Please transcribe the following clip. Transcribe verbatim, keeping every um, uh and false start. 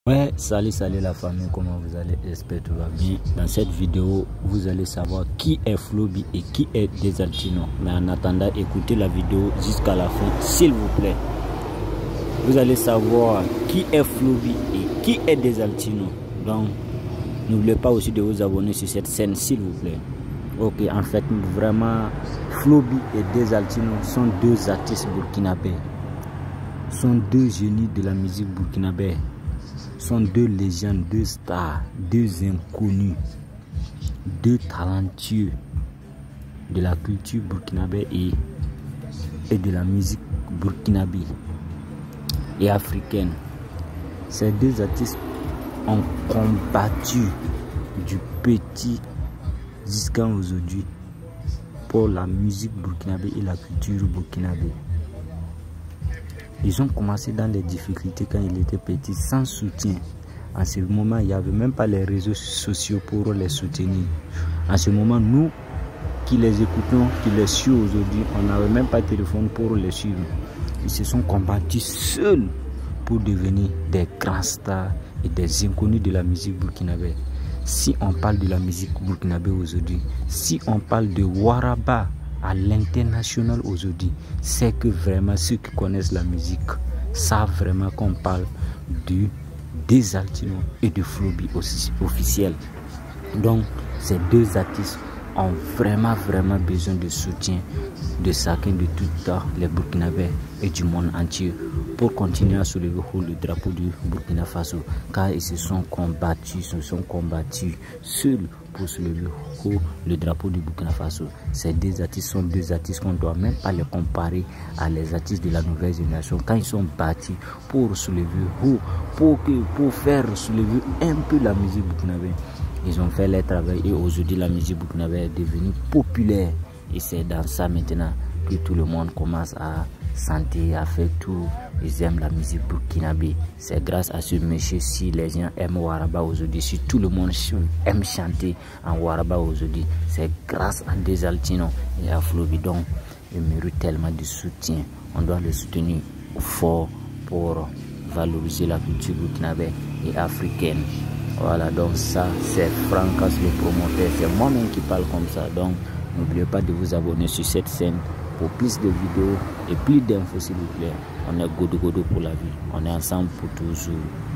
Ouais, salut, salut la famille, comment vous allez? J'espère que tout va bien. Dans cette vidéo, vous allez savoir qui est Flobi et qui est Desaltino. Mais en attendant, écoutez la vidéo jusqu'à la fin, s'il vous plaît. Vous allez savoir qui est Flobi et qui est Desaltino. Donc, n'oubliez pas aussi de vous abonner sur cette chaîne, s'il vous plaît. Ok, en fait, vraiment, Flobi et Desaltino sont deux artistes burkinabés. Sont deux génies de la musique burkinabé. Sont deux légendes, deux stars, deux inconnus, deux talentueux de la culture burkinabé et, et de la musique burkinabé et africaine. Ces deux artistes ont combattu du petit jusqu'à aujourd'hui pour la musique burkinabé et la culture burkinabé. Ils ont commencé dans les difficultés quand ils étaient petits, sans soutien. En ce moment, il n'y avait même pas les réseaux sociaux pour les soutenir. En ce moment, nous qui les écoutons, qui les suivons aujourd'hui, on n'avait même pas de téléphone pour les suivre. Ils se sont combattus seuls pour devenir des grands stars et des inconnus de la musique burkinabé. Si on parle de la musique burkinabé aujourd'hui, si on parle de Waraba à l'international aujourd'hui, c'est que vraiment ceux qui connaissent la musique savent vraiment qu'on parle de Desaltino et de Flobi aussi officiel. Donc ces deux artistes ont vraiment vraiment besoin de soutien de chacun de tous les Burkinabés et du monde entier pour continuer à soulever le drapeau du Burkina Faso, car ils se sont combattus, se sont combattus seuls pour soulever le drapeau du Burkina Faso. Ces deux artistes sont deux artistes qu'on ne doit même pas les comparer à les artistes de la nouvelle génération, quand ils sont battus pour soulever haut, pour, que, pour faire soulever un peu la musique burkinabé. Ils ont fait leur travail et aujourd'hui la musique burkinabé est devenue populaire. Et c'est dans ça maintenant que tout le monde commence à chanter, à faire tout. Ils aiment la musique burkinabé. C'est grâce à ce monsieur si les gens aiment Waraba aujourd'hui, si tout le monde aime chanter en Waraba aujourd'hui, c'est grâce à Desaltino et à Flobi. Donc, ils méritent tellement de soutien. On doit les soutenir fort pour valoriser la culture burkinabé et africaine. Voilà, donc ça c'est Francas le promoteur, c'est moi-même qui parle comme ça. Donc n'oubliez pas de vous abonner sur cette chaîne pour plus de vidéos et plus d'infos s'il vous plaît. On est Godo Godo pour la vie, on est ensemble pour toujours.